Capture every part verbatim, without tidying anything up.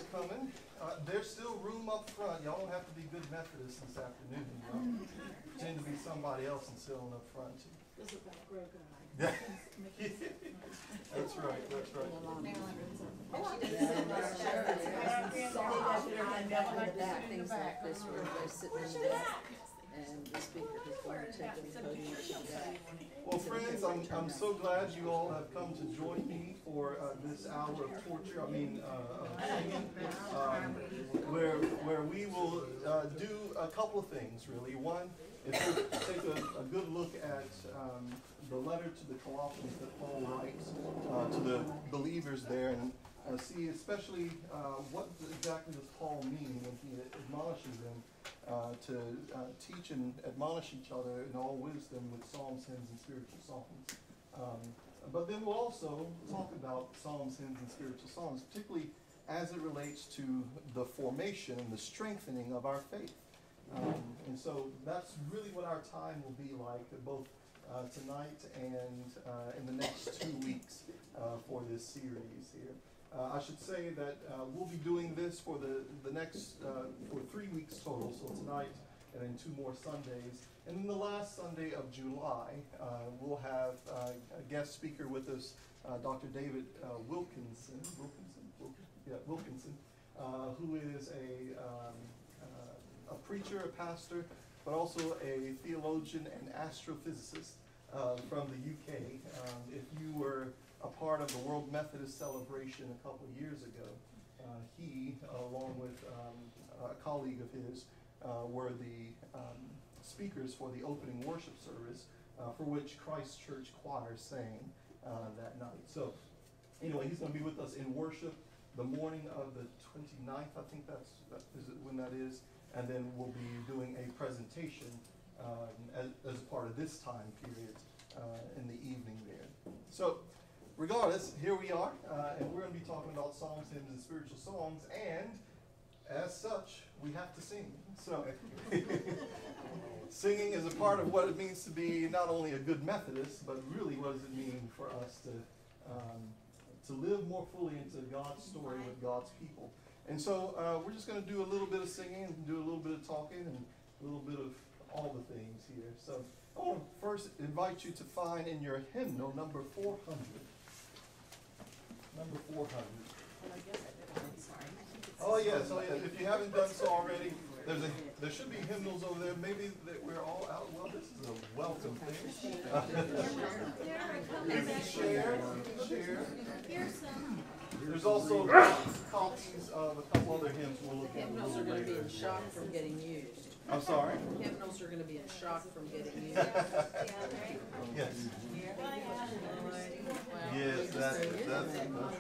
coming. Uh, there's still room up front. Y'all don't have to be good Methodists this afternoon. You know? Pretend to be somebody else and sit on up front. There's a back row guy. That's right, that's right. Things like this where they're sitting in the back and the speaker is going to take them podium to the back. Well, friends, I'm, I'm so glad you all have come to join me for uh, this hour of torture, I mean, uh, of singing, um, where, where we will uh, do a couple of things, really. One is to take a, a good look at um, the letter to the Colossians that Paul writes uh, to the believers there, and uh, see especially uh, what exactly does Paul mean when he admonishes them Uh, to uh, teach and admonish each other in all wisdom with psalms, hymns, and spiritual songs. Um, but then we'll also talk about psalms, hymns, and spiritual songs, particularly as it relates to the formation and the strengthening of our faith. Um, and so that's really what our time will be like, both uh, tonight and uh, in the next two weeks uh, for this series here. Uh, I should say that uh, we'll be doing this for the, the next, uh, for three weeks total, so tonight and then two more Sundays. And then the last Sunday of July, uh, we'll have uh, a guest speaker with us, uh, Doctor David uh, Wilkinson, Wilkinson, Wilkinson, yeah, Wilkinson, uh, who is a, um, uh, a preacher, a pastor, but also a theologian and astrophysicist uh, from the U K. Um, if you were a part of the World Methodist celebration a couple of years ago, uh, he, along with um, a colleague of his, uh, were the um, speakers for the opening worship service, uh, for which Christ Church Choir sang uh, that night. So, anyway, he's going to be with us in worship the morning of the twenty-ninth, I think that's that is when that is, and then we'll be doing a presentation um, as, as a part of this time period uh, in the evening there. So, regardless, here we are, uh, and we're going to be talking about psalms, hymns, and spiritual songs, and as such, we have to sing. So, singing is a part of what it means to be not only a good Methodist, but really what does it mean for us to um, to live more fully into God's story with God's people. And so, uh, we're just going to do a little bit of singing, and do a little bit of talking, and a little bit of all the things here. So, I want to first invite you to find in your hymnal number four hundred. Number four hundred. Well, I guess I did. I'm sorry. Oh yes, oh yes. If you haven't done so already, there's a there should be hymnals over there. Maybe that we're all out. Well, this is a welcome thing. You can share. You can share. Here's some. There's also copies of a couple other hymns we'll look The at a hymnals little are going to be later. in shock from getting used. I'm sorry. Hymnals are going to be in shock from getting used. Yes. Yes, that's that's.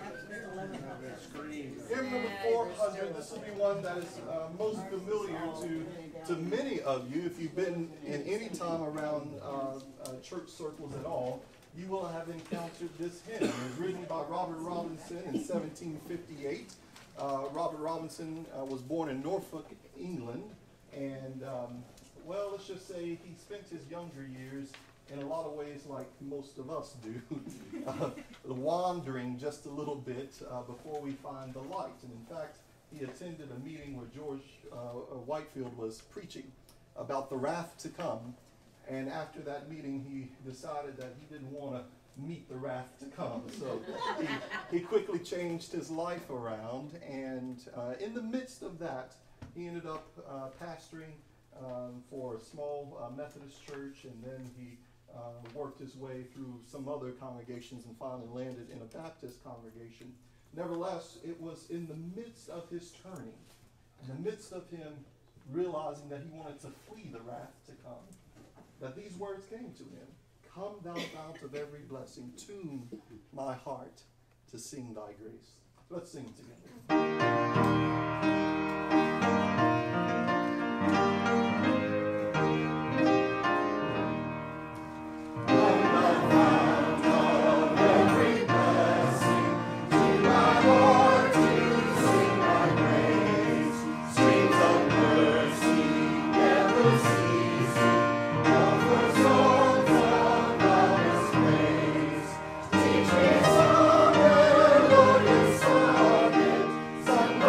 Hymn number four hundred, this will be one that is uh, most familiar to, to many of you. If you've been in any time around uh, uh, church circles at all, you will have encountered this hymn. It was written by Robert Robinson in seventeen fifty-eight. Uh, Robert Robinson uh, was born in Norfolk, England, and um, well, let's just say he spent his younger years in a lot of ways like most of us do, uh, wandering just a little bit uh, before we find the light. And in fact, he attended a meeting where George uh, Whitefield was preaching about the wrath to come. And after that meeting, he decided that he didn't want to meet the wrath to come. So he, he quickly changed his life around. And uh, in the midst of that, he ended up uh, pastoring um, for a small uh, Methodist church, and then he Uh, worked his way through some other congregations and finally landed in a Baptist congregation. Nevertheless, it was in the midst of his turning, in the midst of him realizing that he wanted to flee the wrath to come, that these words came to him. Come thou fount of every blessing, tune my heart to sing thy grace. Let's sing together. Some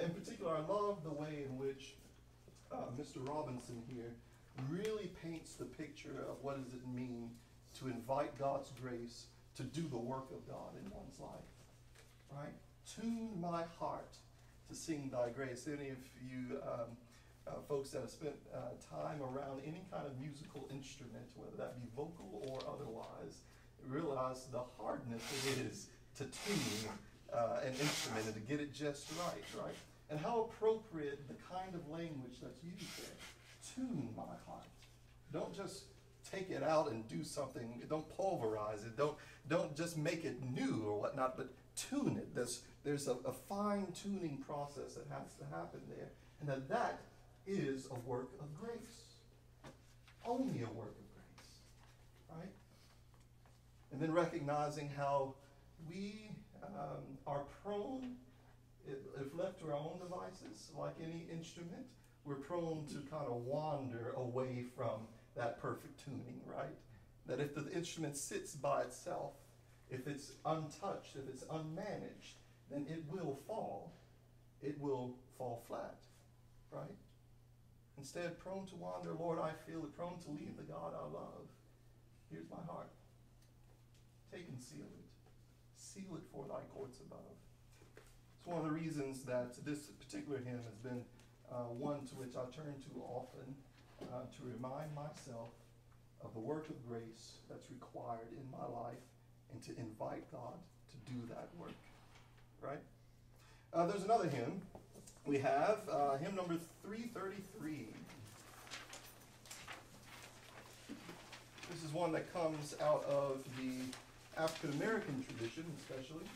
in particular, I love the way in which uh, Mister Robinson here really paints the picture of what does it mean to invite God's grace to do the work of God in one's life, right? Tune my heart to sing thy grace. Any of you um, uh, folks that have spent uh, time around any kind of musical instrument, whether that be vocal or otherwise, realize the hardness it is to tune uh, an instrument and to get it just right, right? And how appropriate the kind of language that's used there. Tune my heart. Don't just take it out and do something. Don't pulverize it. Don't don't just make it new or whatnot, but tune it. There's there's a, a fine-tuning process that has to happen there. And that that is a work of grace. Only a work of grace. Right? And then recognizing how we um, are prone, if left to our own devices, like any instrument, we're prone to kind of wander away from that perfect tuning, right? That if the instrument sits by itself, if it's untouched, if it's unmanaged, then it will fall. It will fall flat, right? Instead, prone to wander, Lord, I feel it, prone to leave the God I love. Here's my heart. Take and seal it. Seal it for thy courts above. It's one of the reasons that this particular hymn has been uh, one to which I turn to often uh, to remind myself of the work of grace that's required in my life and to invite God to do that work, right? Uh, there's another hymn we have, uh, hymn number three thirty-three. This is one that comes out of the African American tradition, especially.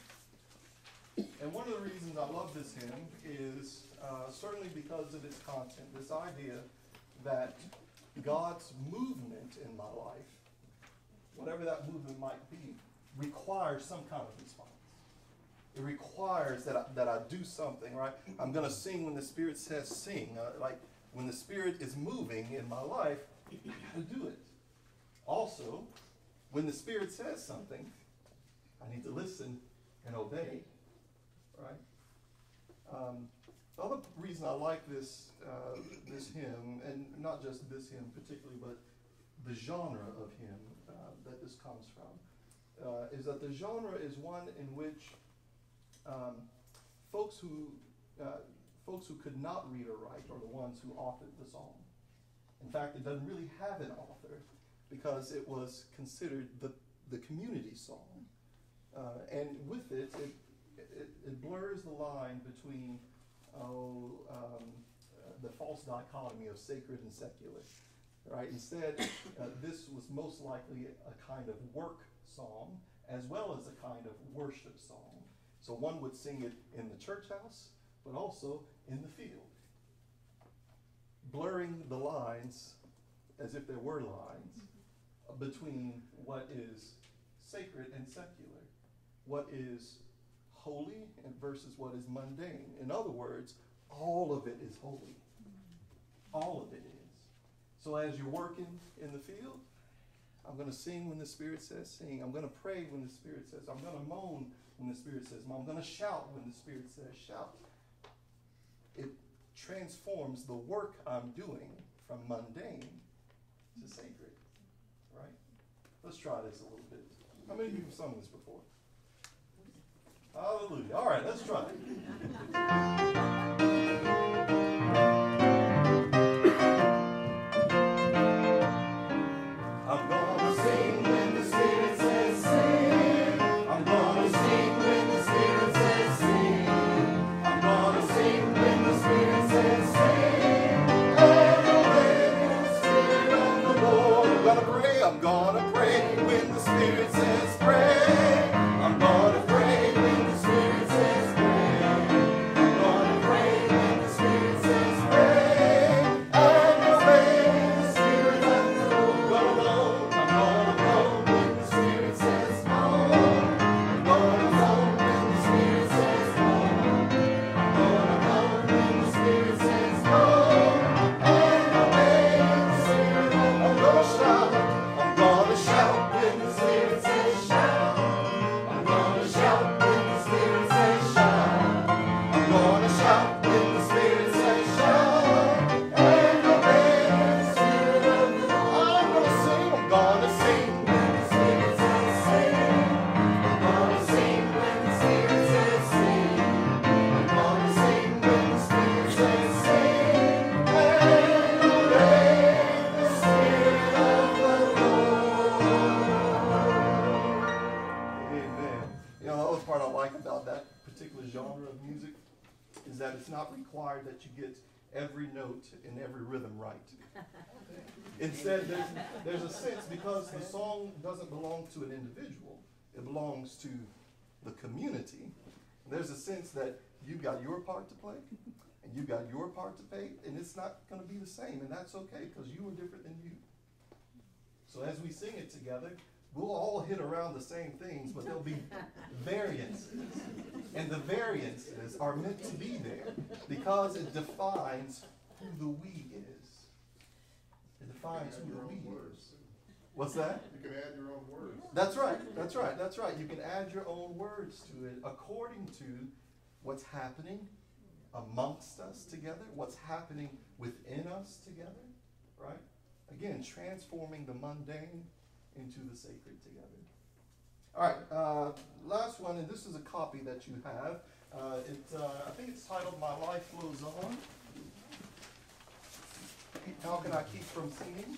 And one of the reasons I love this hymn is uh, certainly because of its content, this idea that God's movement in my life, whatever that movement might be, requires some kind of response. It requires that I, that I do something, right? I'm going to sing when the Spirit says sing. Uh, like when the Spirit is moving in my life, I got to do it. Also, when the Spirit says something, I need to listen and obey, right? Um, the other reason I like this uh, this hymn, and not just this hymn particularly, but the genre of hymn uh, that this comes from, uh, is that the genre is one in which um, folks who uh, folks who could not read or write are the ones who authored the song. In fact, it doesn't really have an author because it was considered the the community song, uh, and with it, it, it it blurs the line between oh, um, uh, the false dichotomy of sacred and secular, right? Instead, uh, this was most likely a kind of work song as well as a kind of worship song. So one would sing it in the church house, but also in the field, blurring the lines as if there were lines between what is sacred and secular, what is holy and versus what is mundane. In other words, all of it is holy. All of it is. So as you're working in the field, I'm going to sing when the Spirit says sing. I'm going to pray when the Spirit says. I'm going to moan when the Spirit says moan. I'm going to shout when the Spirit says shout. It transforms the work I'm doing from mundane to sacred. Right? Let's try this a little bit. How many of you have sung this before? Hallelujah. All right, let's try it. I'm gonna sing when the Spirit says sing. I'm gonna sing when the Spirit says sing. I'm gonna sing when the Spirit says sing. And obey the Spirit of the Lord. I'm gonna pray. I'm gonna pray when the Spirit says pray. I'm gonna pray when the Spirit says pray. I'm gonna pray that you get every note and every rhythm right. Instead, there's, there's a sense, because the song doesn't belong to an individual, it belongs to the community. There's a sense that you've got your part to play, and you've got your part to play, and it's not going to be the same, and that's okay, because you are different than you. So as we sing it together, we'll all hit around the same things, but there'll be variances. And the variances are meant to be there because it defines who the we is. It defines who the we is. What's that? You can add your own words. That's right, that's right, that's right. You can add your own words to it according to what's happening amongst us together, what's happening within us together, right? Again, transforming the mundane into the sacred together. All right, uh, last one, and this is a copy that you have. Uh, it, uh, I think it's titled My Life Flows On. How can I keep from singing?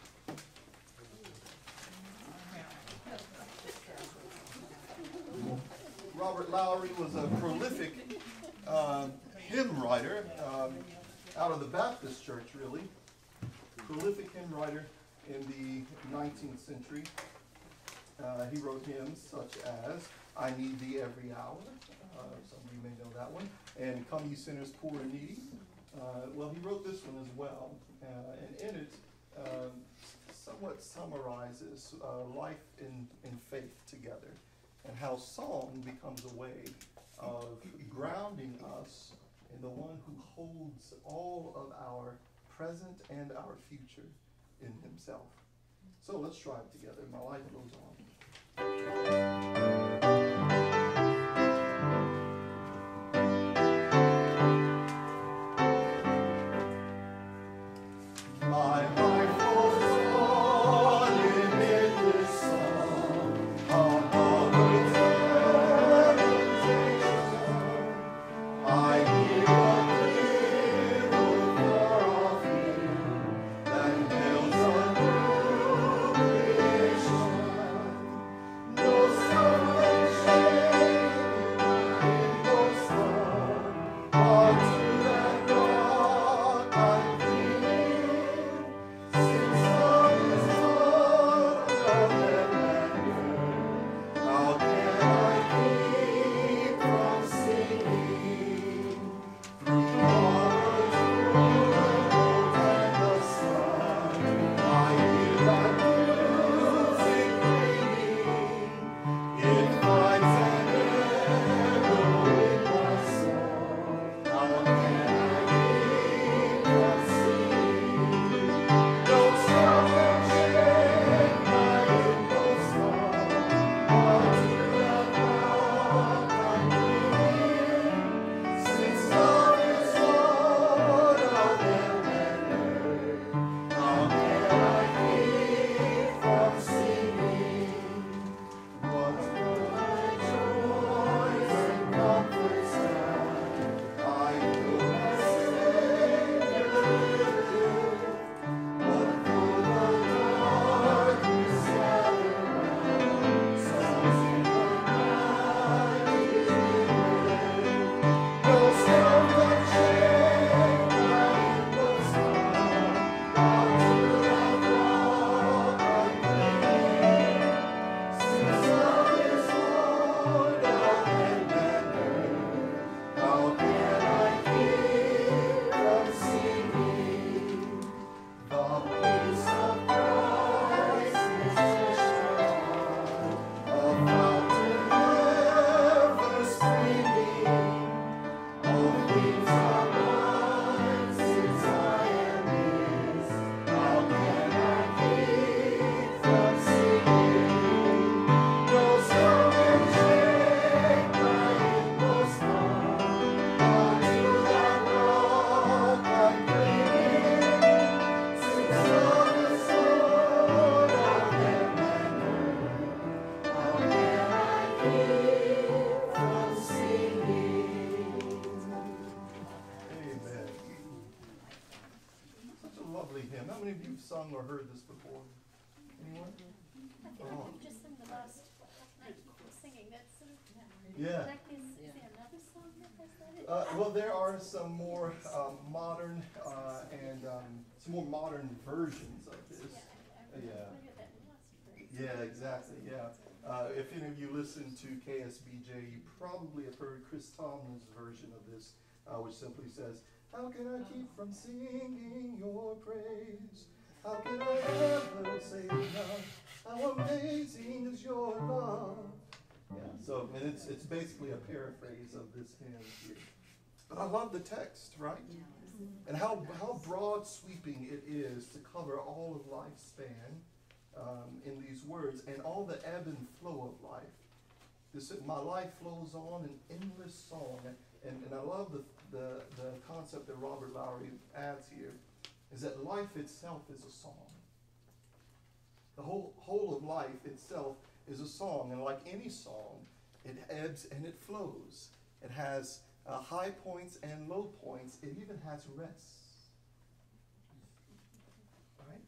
Robert Lowry was a prolific uh, hymn writer um, out of the Baptist church, really. Prolific hymn writer in the nineteenth century. Uh, he wrote hymns such as I Need Thee Every Hour. Uh, some of you may know that one. And Come Ye Sinners Poor and Needy. Uh, well, he wrote this one as well. Uh, and in it, um, somewhat summarizes uh, life in, in faith together, and how song becomes a way of grounding us in the one who holds all of our present and our future in himself. So let's try it together. My life goes on. My life goes on in endless song of love's lamentation. I hear a little far off hymn that hails a new creation. No sound can shake my inmost love, unto that rock I'm clinging. Since love is Lord of heaven and earth, how can I keep from singing? Through all the world and the sun, I hear that music ringing. It finds an echo in my soul. How can I keep from singing? No sound can shake my inmost love, unto that rock I'm clinging. Since love is Lord of heaven and earth, how can I keep from singing? What will my joys and comforts now? I will my Savior live. What though the darkness gather round, songs in the night He will. No sound can shake my inmost love, unto that rock I'm clinging. Since love is Lord of heaven and earth, how can I keep from singing? The peace of Christ is restored, a fountain ever springing. All things are mine since I am His. How can I keep from singing? No sound can shake my inmost love, unto that rock I'm clinging. Since love is Lord of heaven and earth, how can I keep from singing? Amen. Such a lovely hymn. How many of you have sung or heard this before? Anyone? I think Oh. you just sang the last night singing. That's uh, Yeah. that is, is there another song that has that? Uh, well, there are some more um, modern uh, and um, some more modern versions of this. Uh, yeah. Yeah, exactly. Yeah. Uh, if any of you listen to K S B J, you probably have heard Chris Tomlin's version of this, uh, which simply says, "How can I keep from singing your praise? How can I ever say enough? How amazing is your love?" Yeah, so and it's it's basically a paraphrase of this hymn here. But I love the text, right? And how how broad sweeping it is to cover all of lifespan um, in these words and all the ebb and flow of life. This my life flows on an endless song, and, and, and I love the, the the concept that Robert Lowry adds here, is that life itself is a song. The whole whole of life itself is a song, and like any song, it ebbs and it flows. It has uh, high points and low points. It even has rests. Right?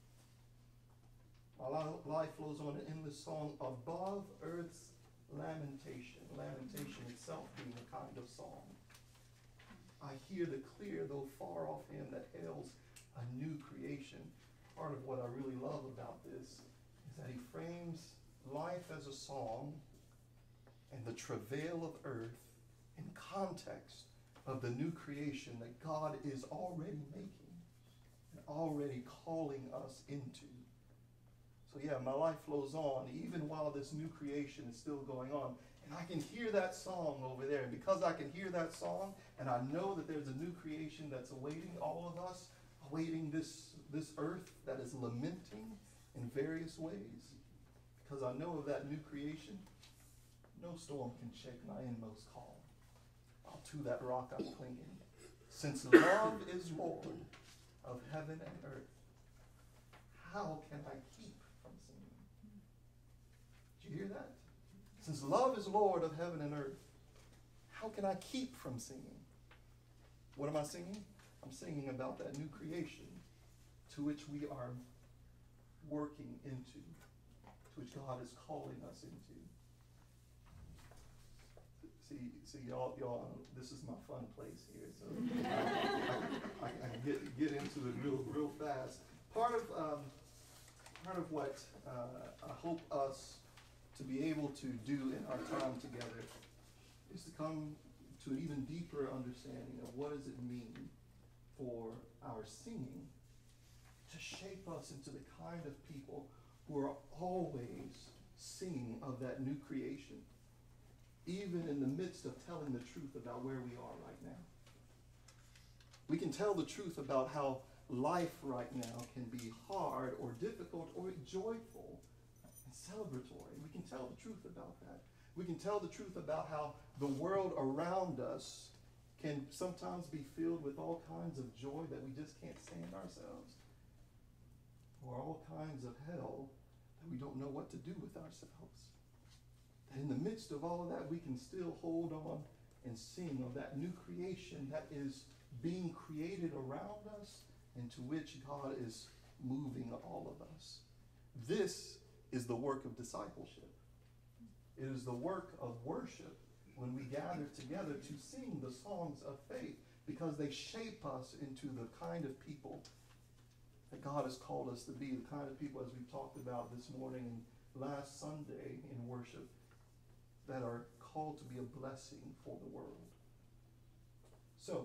While life flows on an endless song above earth's lamentation, lamentation itself being a kind of song. I hear the clear, though far off hymn that hails a new creation. Part of what I really love about this is that he frames life as a song and the travail of earth in context of the new creation that God is already making and already calling us into. So yeah, my life flows on even while this new creation is still going on. And I can hear that song over there. And because I can hear that song, and I know that there's a new creation that's awaiting all of us, awaiting this, this earth that is lamenting in various ways. Because I know of that new creation, no storm can shake my inmost calm. I'll to that rock I'm clinging. Since love is Lord of heaven and earth, how can I keep from singing? Did you hear that? Since love is Lord of heaven and earth, how can I keep from singing? What am I singing? I'm singing about that new creation to which we are working into, to which God is calling us into. See, see, y'all, y'all, this is my fun place here, so I, I, I can get get into it real, real fast. Part of, um, part of what uh, I hope us to be able to do in our time together is to come to an even deeper understanding of what does it mean for our singing to shape us into the kind of people who are always singing of that new creation, even in the midst of telling the truth about where we are right now. We can tell the truth about how life right now can be hard or difficult or joyful and celebratory. We can tell the truth about that. We can tell the truth about how the world around us can sometimes be filled with all kinds of joy that we just can't stand ourselves, or all kinds of hell that we don't know what to do with ourselves. That in the midst of all of that, we can still hold on and sing of that new creation that is being created around us and to which God is moving all of us. This is the work of discipleship. It is the work of worship when we gather together to sing the songs of faith, because they shape us into the kind of people that God has called us to be, the kind of people, as we've talked about this morning and last Sunday in worship, that are called to be a blessing for the world. So,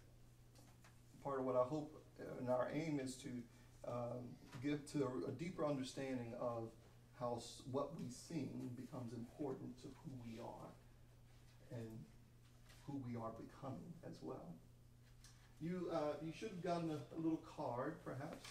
part of what I hope and our aim is to um, give to a, a deeper understanding of how s- what we sing becomes important to who we are and who we are becoming as well. You uh, you should have gotten a, a little card, perhaps.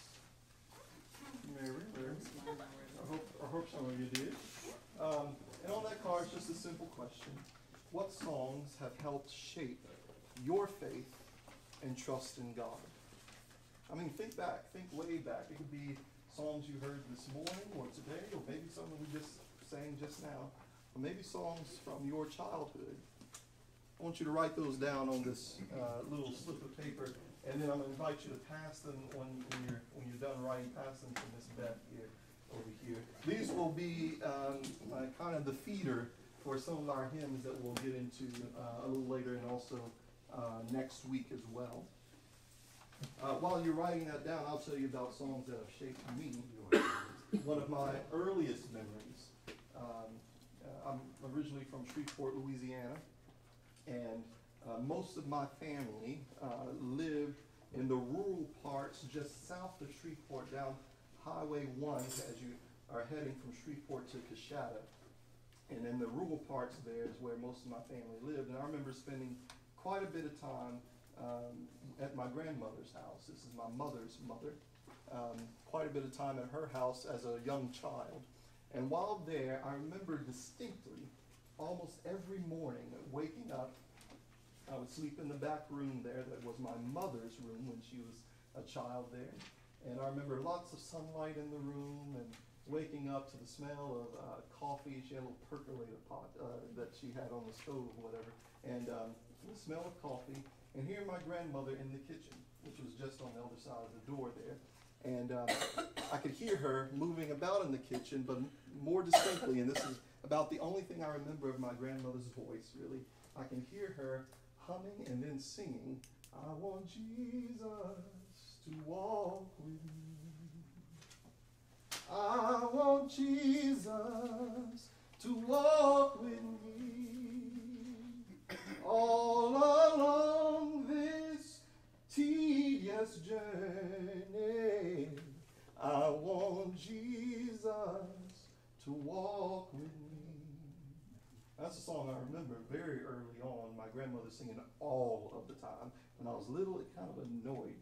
Mary, Mary. I hope, I hope some of you did. Um, and on that card is just a simple question. What songs have helped shape your faith and trust in God? I mean, think back, think way back. It could be songs you heard this morning or today, or maybe something we just sang just now, or maybe songs from your childhood. I want you to write those down on this uh, little slip of paper, and then I'm going to invite you to pass them when, when you're when you're done writing. Pass them to Miss Beth here, over here. These will be um, uh, kind of the feeder for some of our hymns that we'll get into uh, a little later, and also uh, next week as well. Uh, while you're writing that down, I'll tell you about songs that have shaped me. One of my earliest memories, um, uh, I'm originally from Shreveport, Louisiana, and uh, most of my family uh, lived in the rural parts just south of Shreveport, down Highway one as you are heading from Shreveport to Coshada. And in the rural parts there is where most of my family lived. And I remember spending quite a bit of time um, at my grandmother's house. This is my mother's mother. Um, quite a bit of time at her house as a young child. And while there, I remember distinctly, almost every morning, waking up. I would sleep in the back room there. That was my mother's room when she was a child there. And I remember lots of sunlight in the room and waking up to the smell of uh, coffee. She had a little percolator pot uh, that she had on the stove or whatever. And um, the smell of coffee. And hearing my grandmother in the kitchen, which was just on the other side of the door there. And um, I could hear her moving about in the kitchen, but more distinctly, and this is about the only thing I remember of my grandmother's voice, really. I can hear her humming and then singing, I want Jesus to walk with me. I want Jesus to walk with me all along this tedious journey. I want Jesus to walk with me. That's a song I remember very early on. My grandmother singing all of the time. When I was little, it kind of annoyed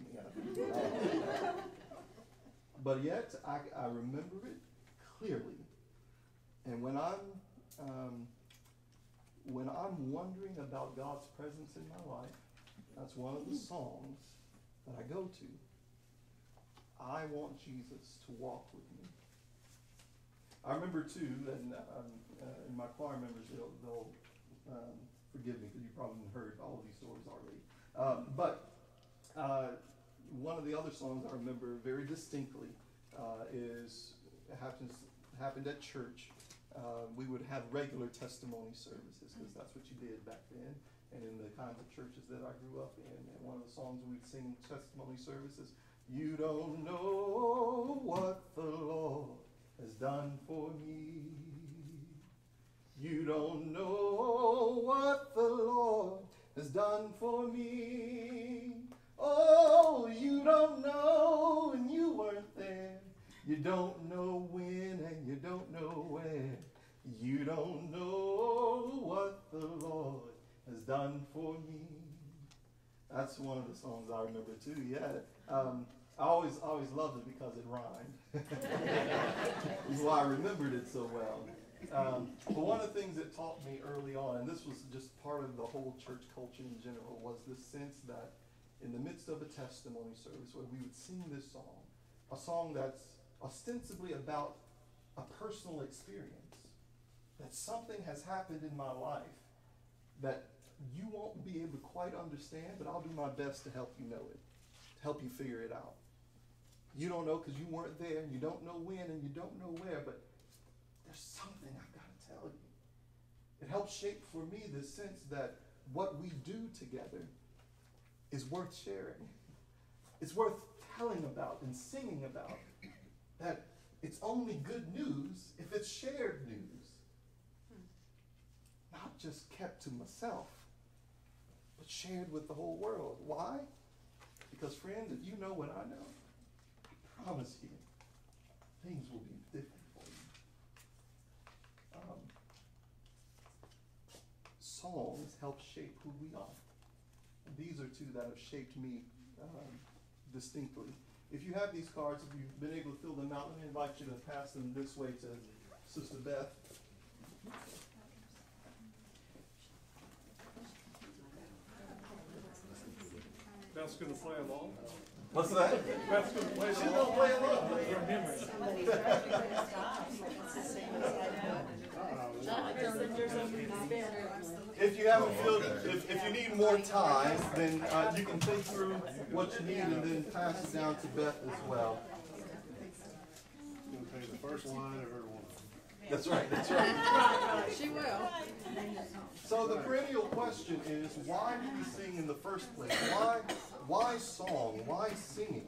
me. But yet, I, I remember it clearly. And when I'm um, when I'm wondering about God's presence in my life, that's one of the songs that I go to. I want Jesus to walk with me. I remember too, and um, uh, and my choir members, they'll, they'll um, forgive me because you probably haven't heard all of these stories already. Um, but uh, one of the other songs I remember very distinctly uh, is happens happened at church. Uh, we would have regular testimony services because that's what you did back then, and in the kinds of churches that I grew up in. And one of the songs we'd sing in testimony services, you don't know what the Lord has done for me. You don't know what the Lord has done for me. Oh, you don't know and you weren't there. You don't know when and you don't know where. You don't know what the Lord has done for me. That's one of the songs I remember too, yeah. Um, I always always loved it because it rhymed. That's why I remembered it so well. Um, but one of the things it taught me early on, and this was just part of the whole church culture in general, was this sense that in the midst of a testimony service where we would sing this song, a song that's ostensibly about a personal experience, that something has happened in my life that you won't be able to quite understand, but I'll do my best to help you know it, to help you figure it out. You don't know because you weren't there, and you don't know when, and you don't know where, but there's something I've got to tell you. It helps shape for me this sense that what we do together is worth sharing. It's worth telling about and singing about. That it's only good news if it's shared news. Not just kept to myself, but shared with the whole world. Why? Because, friend, if you know what I know, I promise you, things will be different for you. Um, songs help shape who we are. And these are two that have shaped me um, distinctly. If you have these cards, if you've been able to fill them out, let me invite you to pass them this way to Sister Beth. Beth's going to play along. What's that? Beth's going to play along. She's going to play along. From memory. If you haven't filled, if, if you need more time, then uh, you can think through what you need and then pass it down to Beth as well. Going to play the first line of her one. That's right, that's right. Right, right, she will. So the perennial question is, why do we sing in the first place? Why, why song? Why singing?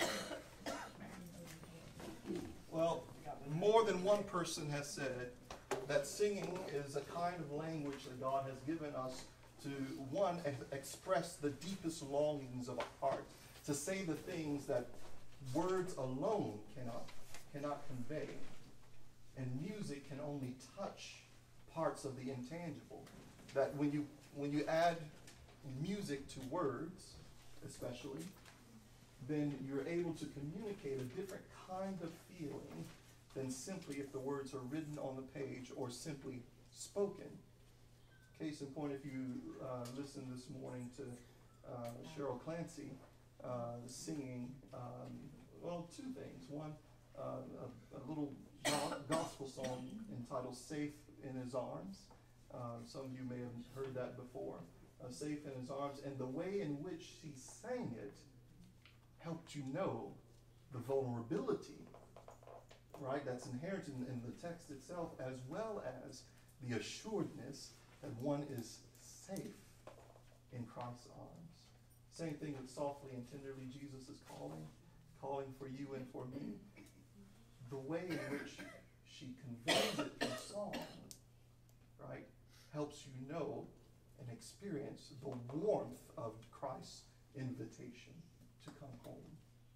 Well, more than one person has said that singing is a kind of language that God has given us to, one, ex- express the deepest longings of our heart, to say the things that words alone cannot, cannot convey. And music can only touch parts of the intangible. That when you when you add music to words, especially, then you're able to communicate a different kind of feeling than simply if the words are written on the page or simply spoken. Case in point, if you uh, listened this morning to uh, Cheryl Clancy uh, singing, um, well, two things. One, uh, a, a little go- gospel song entitled Safe in His Arms. Uh, some of you may have heard that before. Uh, Safe in His Arms. And the way in which she sang it helped you know the vulnerability, right, that's inherent in, in the text itself, as well as the assuredness that one is safe in Christ's arms. Same thing with Softly and Tenderly, Jesus is calling, calling for you and for me. The way in which she conveys it through song, right, helps you know and experience the warmth of Christ's invitation to come home.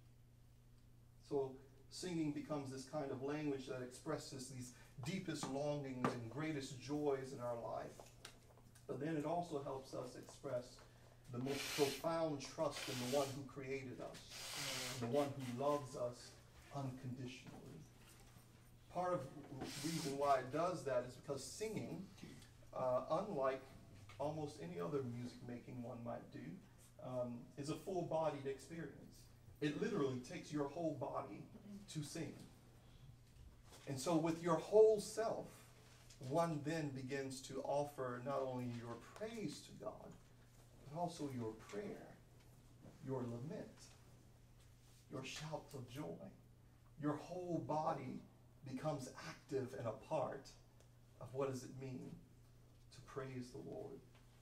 So singing becomes this kind of language that expresses these deepest longings and greatest joys in our life. But then it also helps us express the most profound trust in the one who created us, the one who loves us unconditionally. Part of the reason why it does that is because singing, uh, unlike almost any other music making one might do, um, is a full-bodied experience. It literally takes your whole body to sing. And so with your whole self, one then begins to offer not only your praise to God, but also your prayer, your lament, your shouts of joy. Your whole body becomes active and a part of what does it mean to praise the Lord.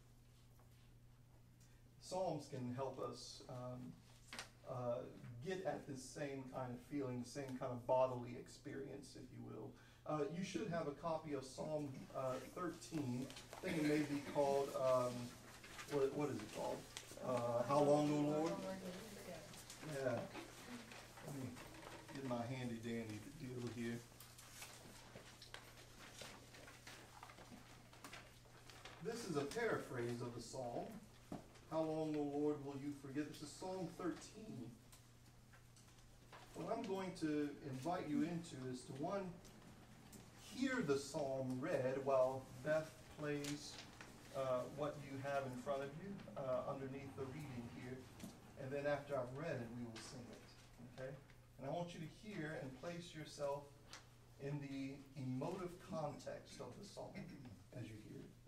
Psalms can help us um, uh, get at this same kind of feeling, same kind of bodily experience, if you will. Uh, you should have a copy of Psalm uh, thirteen. I think it may be called, um, what, what is it called? Uh, How Long, O Lord? Yeah. Let me get my handy dandy deal here. This is a paraphrase of the psalm. How long, O Lord, will you forget? This is Psalm thirteen. What I'm going to invite you into is to, one, hear the psalm read while Beth plays uh, what you have in front of you uh, underneath the reading here. And then after I've read it, we will sing it. Okay? And I want you to hear and place yourself in the emotive context of the psalm as you hear it.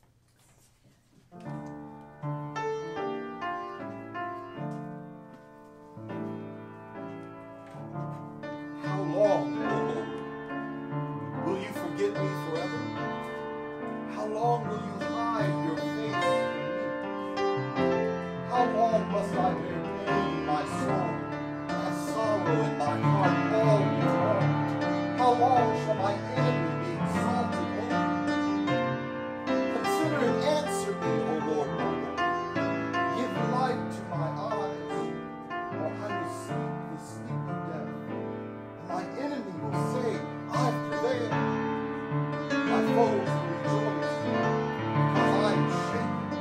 How long, O Lord, will you forget me forever? How long will you hide your face from me? How long must I bear pain in my soul, my sorrow in my heart all year long? How long shall my enemy be exalted over me? Consider and answer me, O Lord, my Lord. Give light to my eyes, or I will sleep the sleep of death. And my enemy will say, I've prevailed. My foes will rejoice, because I am shaken.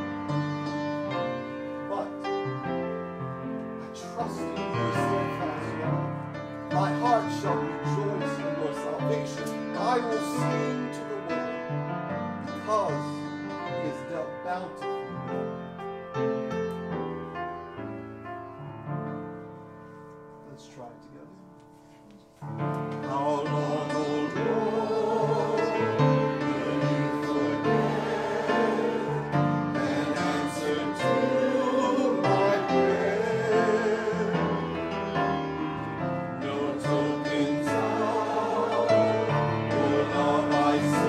But I trust in your steadfast love. My heart shall rejoice in your salvation. I will sing to the Lord, because he has dealt bountifully. Let's try it together. How long, O Lord, will you forget and answer to my prayer? No tokens of your love I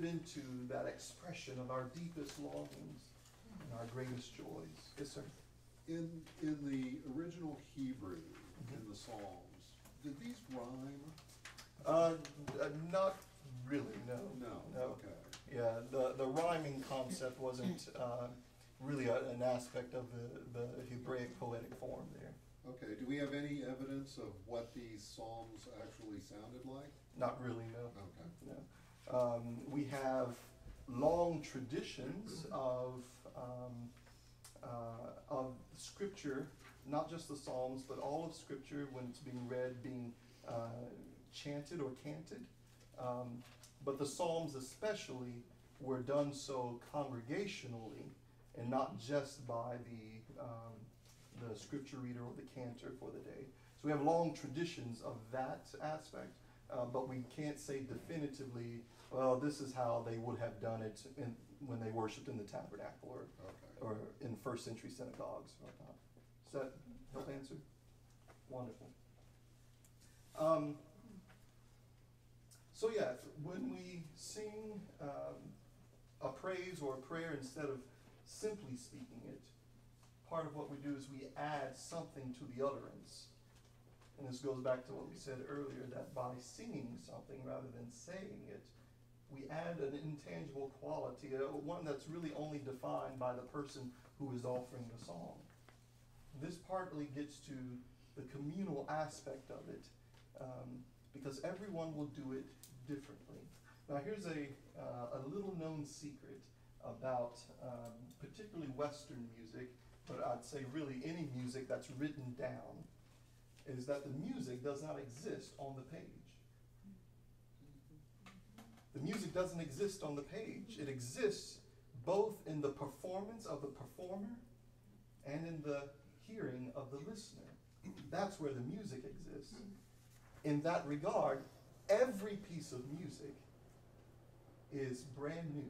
into that expression of our deepest longings and our greatest joys. Yes, sir. In, in the original Hebrew, in the Psalms, did these rhyme? Uh, uh, not really, no. No, No. okay. Yeah, the, the rhyming concept wasn't uh, really a, an aspect of the, the Hebraic poetic form there. Okay, do we have any evidence of what these psalms actually sounded like? Not really, no. Okay. No. Um, we have long traditions of um, uh, of Scripture, not just the Psalms, but all of Scripture when it's being read, being uh, chanted or canted. Um, but the Psalms especially were done so congregationally and not just by the um, the Scripture reader or the cantor for the day. So we have long traditions of that aspect, uh, but we can't say definitively, well, this is how they would have done it in, when they worshipped in the tabernacle or, Okay. or in first century synagogues or whatnot. Does that help answer? Wonderful. Um, so yeah, when we sing um, a praise or a prayer instead of simply speaking it, part of what we do is we add something to the utterance. And this goes back to what we said earlier, that by singing something rather than saying it, we add an intangible quality, uh, one that's really only defined by the person who is offering the song. This partly gets to the communal aspect of it, um, because everyone will do it differently. Now here's a, uh, a little known secret about um, particularly Western music, but I'd say really any music that's written down, is that the music does not exist on the page. The music doesn't exist on the page. It exists both in the performance of the performer and in the hearing of the listener. That's where the music exists. In that regard, every piece of music is brand new.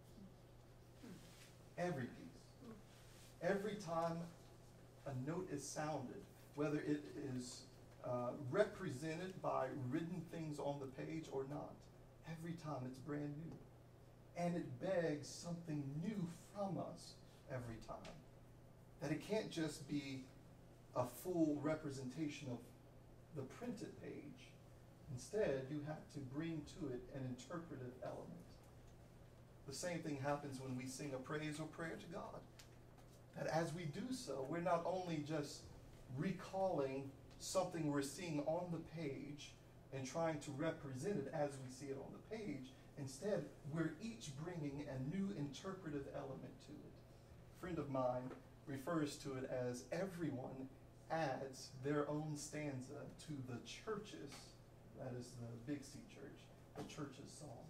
Every piece. Every time a note is sounded, whether it is uh, represented by written things on the page or not, every time it's brand new. And it begs something new from us every time. That it can't just be a full representation of the printed page. Instead, you have to bring to it an interpretive element. The same thing happens when we sing a praise or prayer to God. That as we do so, we're not only just recalling something we're seeing on the page and trying to represent it as we see it on the page. Instead, we're each bringing a new interpretive element to it. A friend of mine refers to it as everyone adds their own stanza to the church's, that is the Big C Church, the church's song.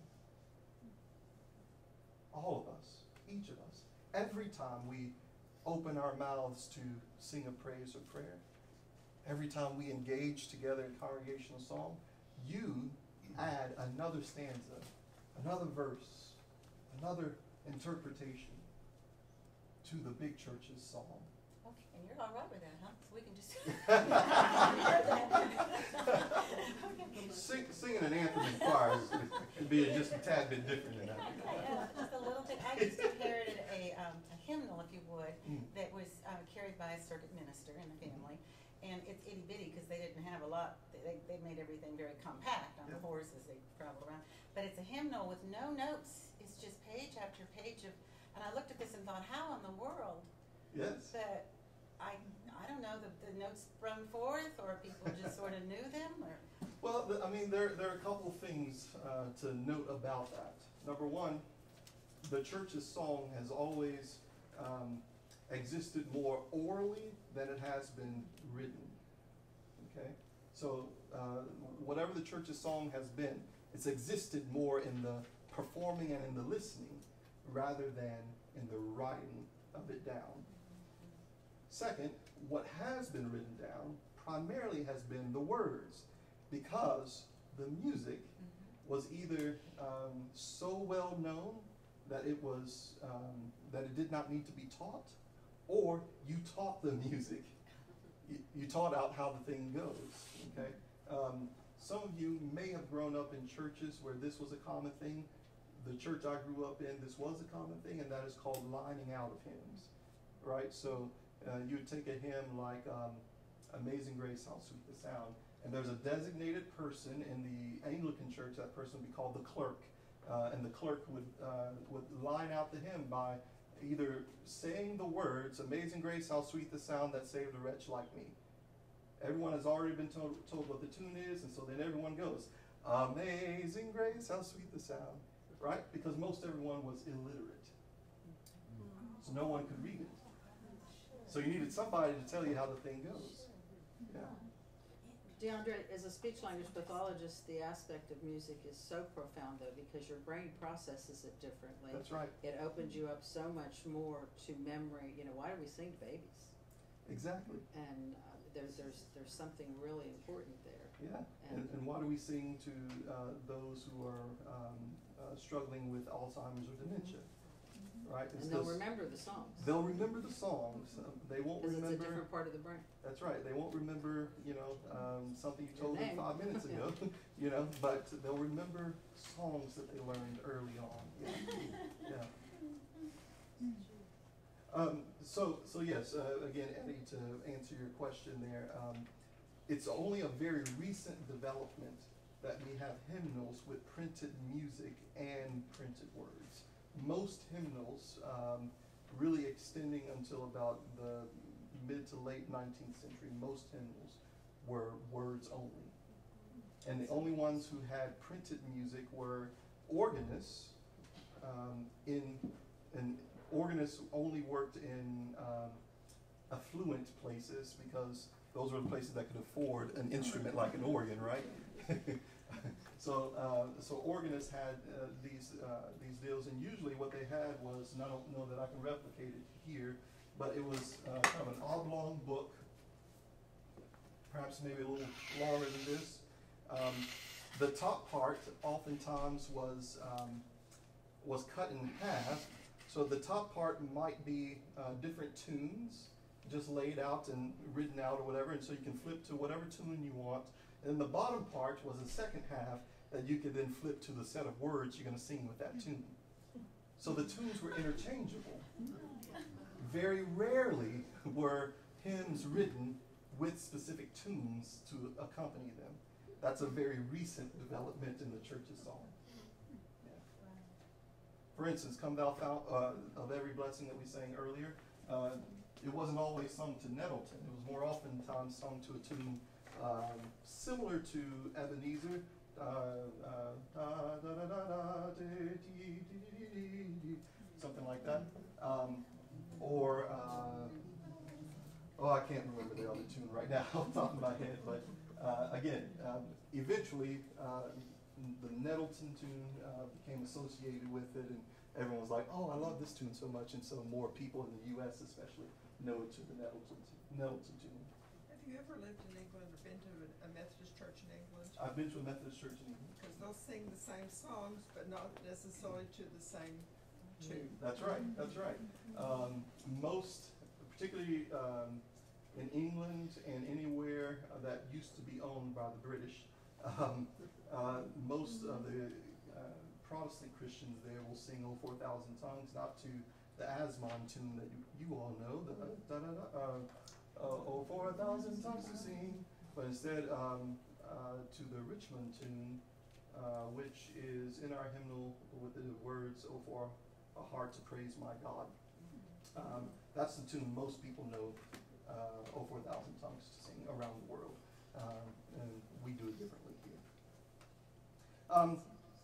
All of us, each of us, every time we open our mouths to sing a praise or prayer, every time we engage together in congregational song, you add another stanza, another verse, another interpretation to the big church's song. Okay, and you're all right with that, huh? So we can just. Sing, singing an anthem in choir could be just a tad bit different than that. Yeah, just a little bit. I just inherited a, um, a hymnal, if you would, Mm. that was uh, carried by a circuit minister in the family. And it's itty bitty because they didn't have a lot, they, they made everything very compact on the Yeah. horse as they traveled around. But it's a hymnal with no notes. It's just page after page of, and I looked at this and thought, how in the world Yes. that I, I don't know, the, the notes sprung forth or people just sort of knew them or. Well, the, I mean, there, there are a couple things uh, to note about that. Number one, the church's song has always um, existed more orally than it has been written. Okay? So, uh, whatever the church's song has been, it's existed more in the performing and in the listening rather than in the writing of it down. Second, what has been written down primarily has been the words, because the music was either um, so well known that it was um, that it did not need to be taught, or you taught the music. You, you taught out how the thing goes. Okay. Um, some of you may have grown up in churches where this was a common thing. the church I grew up in, this was a common thing, and that is called lining out of hymns, right? So uh, you would take a hymn like um, Amazing Grace, How Sweet the Sound, and there's a designated person in the Anglican church. That person would be called the clerk, uh, and the clerk would uh, would line out the hymn by either saying the words, Amazing Grace, how sweet the sound that saved a wretch like me. Everyone has already been told, told what the tune is, and so then everyone goes, Amazing Grace, how sweet the sound, right? Because most everyone was illiterate, so no one could read it. So you needed somebody to tell you how the thing goes. Yeah. DeAndre, as a speech language pathologist, the aspect of music is so profound though, because your brain processes it differently. That's right. It opens you up so much more to memory. You know, why do we sing to babies? Exactly. And uh, there's there's there's something really important there. Yeah. And, and why do we sing to uh, those who are um, uh, struggling with Alzheimer's or dementia? Right? It's And they'll 'cause remember the songs. They'll remember the songs. Um, they won't Because it's a remember. different part of the brain. That's right. They won't remember, you know, um, something you Your told them name. five minutes ago, you know, but they'll remember songs that they learned early on. Yeah. yeah. Um, so, so yes, uh, again, Eddie, to answer your question there, um, it's only a very recent development that we have hymnals with printed music and printed words. Most hymnals, um, really extending until about the mid to late nineteenth century, most hymnals were words only. And the only ones who had printed music were organists, um, in, and organists only worked in um, affluent places because those were the places that could afford an instrument like an organ, right? So, uh, so organists had uh, these uh, these deals, and usually what they had was, and I don't know that I can replicate it here, but it was uh, kind of an oblong book, perhaps maybe a little longer than this. Um, the top part oftentimes was um, was cut in half, so the top part might be uh, different tunes, just laid out and written out or whatever, and so you can flip to whatever tune you want. And the bottom part was the second half that you could then flip to the set of words you're going to sing with that tune. So the tunes were interchangeable. Very rarely were hymns written with specific tunes to accompany them. That's a very recent development in the church's song. Yeah. For instance, Come Thou Fount uh, of Every Blessing that we sang earlier, uh, it wasn't always sung to Nettleton. It was more oftentimes sung to a tune Um, similar to Ebenezer, uh, uh, da, da, da, da, da, dee, dee, dee, dee, dee, something like that, um, or uh, oh, I can't remember the other tune right now off the top of my head. But uh, again, um, eventually uh, the Nettleton tune uh, became associated with it, and everyone was like, "Oh, I love this tune so much," and so more people in the U S especially know it to the Nettleton Nettleton tune. Have you ever lived in England or been to a Methodist church in England? I've been to a Methodist church in England. Because they'll sing the same songs, but not necessarily to the same tune. That's right, that's right. Um, most, particularly um, in England and anywhere uh, that used to be owned by the British, um, uh, most of the uh, Protestant Christians there will sing "Oh Four Thousand Tongues," not to the Asmon tune that you, you all know, the da da da. Uh, Uh, oh, for a thousand tongues to sing, but instead um, uh, to the Richmond tune, uh, which is in our hymnal with the words, "Oh, for a heart to praise my God." Um, that's the tune most people know, uh, "Oh, for a thousand tongues to sing" around the world, um, and we do it differently here. Um,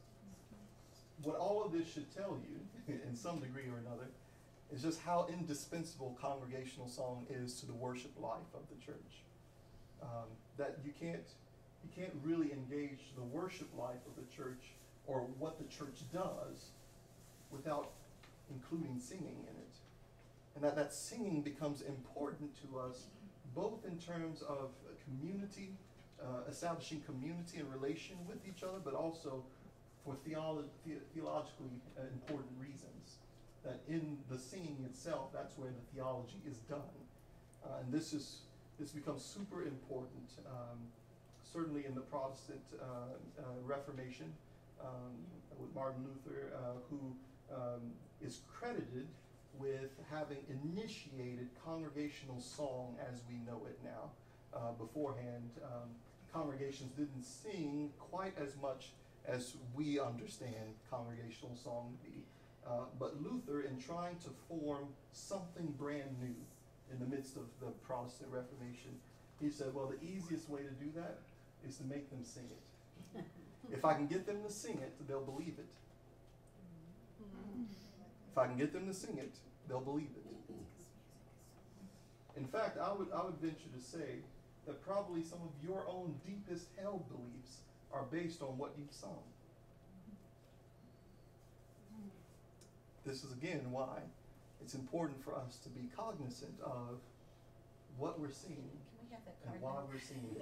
what all of this should tell you, in some degree or another, is just how indispensable congregational song is to the worship life of the church. Um, that you can't, you can't really engage the worship life of the church or what the church does without including singing in it. And that that singing becomes important to us both in terms of community, uh, establishing community and relation with each other, but also for theolo- the- theologically uh, important reasons. That in the singing itself, that's where the theology is done. Uh, and this is this becomes super important, um, certainly in the Protestant uh, uh, Reformation, um, with Martin Luther, uh, who um, is credited with having initiated congregational song as we know it now. Uh, beforehand, um, congregations didn't sing quite as much as we understand congregational song to be. Uh, but Luther, in trying to form something brand new in the midst of the Protestant Reformation, he said, well, the easiest way to do that is to make them sing it. If I can get them to sing it, they'll believe it. If I can get them to sing it, they'll believe it. In fact, I would, I would venture to say that probably some of your own deepest held beliefs are based on what you've sung. This is again why it's important for us to be cognizant of what we're singing Can we have that and card why now? we're singing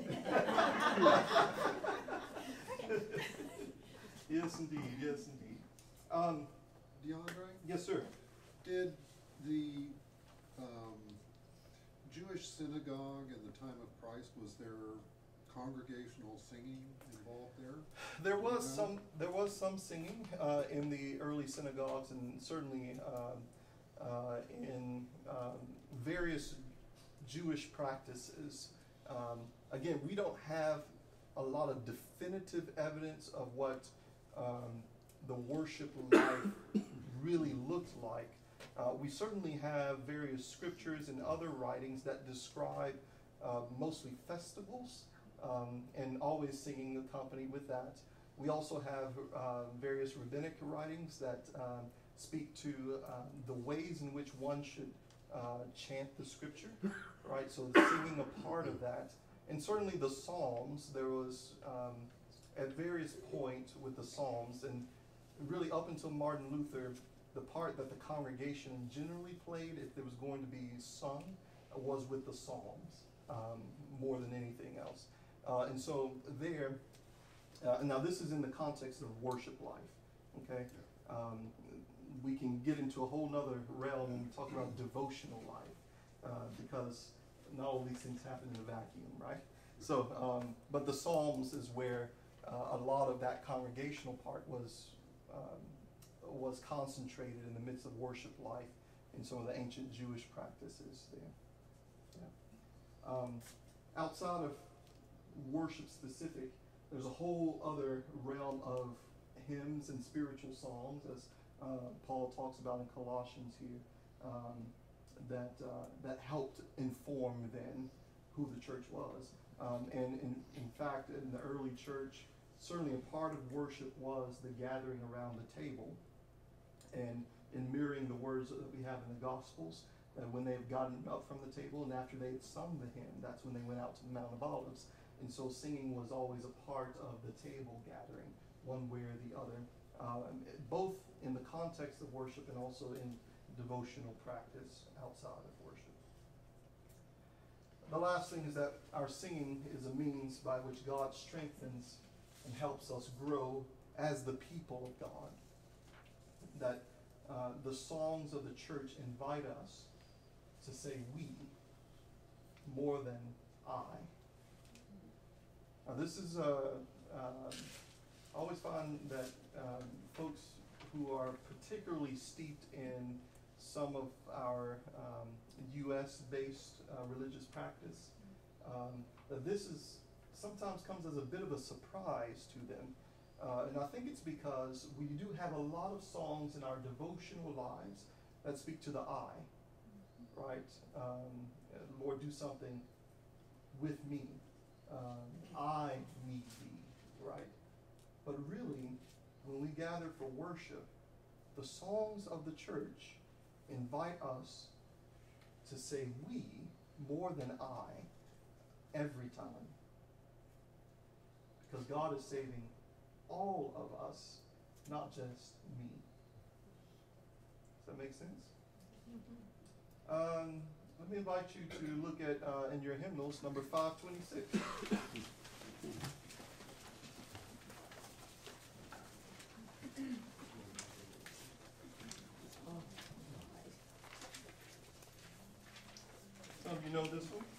it. Yes, indeed. Yes, indeed. Um, DeAndre, yes, sir. did the um, Jewish synagogue in the time of Christ, was there congregational singing involved there? There was Yeah. some. There was some singing uh, in the early synagogues, and certainly um, uh, in um, various Jewish practices. Um, again, we don't have a lot of definitive evidence of what um, the worship life really looked like. Uh, we certainly have various scriptures and other writings that describe uh, mostly festivals, um, and always singing accompanied with that. We also have uh, various rabbinic writings that um, speak to um, the ways in which one should uh, chant the scripture, right? So singing a part of that. And certainly the Psalms, there was um, at various points with the Psalms, and really up until Martin Luther, the part that the congregation generally played, if there was going to be sung, uh, was with the Psalms um, more than anything else. Uh, and so there, uh, now this is in the context of worship life, okay? Um, we can get into a whole nother realm when we talk about devotional life, uh, because not all these things happen in a vacuum, right? So, um, but the Psalms is where uh, a lot of that congregational part was um, was concentrated in the midst of worship life in some of the ancient Jewish practices there. Yeah. Um, outside of worship specific, there's a whole other realm of hymns and spiritual songs, as uh, Paul talks about in Colossians here, um, that uh, that helped inform then who the church was. Um, and in, in fact, in the early church, certainly a part of worship was the gathering around the table, and in mirroring the words that we have in the Gospels, that when they've gotten up from the table and after they had sung the hymn, that's when they went out to the Mount of Olives. And so singing was always a part of the table gathering, one way or the other, um, both in the context of worship and also in devotional practice outside of worship. The last thing is that our singing is a means by which God strengthens and helps us grow as the people of God. That uh, the songs of the church invite us to say we more than I. Now this is, uh, um, I always find that um, folks who are particularly steeped in some of our um, U S based uh, religious practice, um, that this is sometimes comes as a bit of a surprise to them. Uh, and I think it's because we do have a lot of songs in our devotional lives that speak to the I, right? Um, Lord, do something with me. Um, I need thee, right? But really, when we gather for worship, the songs of the church invite us to say we more than I every time. Because God is saving all of us, not just me. Does that make sense? Um, let me invite you to look at, uh, in your hymnals, number five twenty-six. Some of you know this one.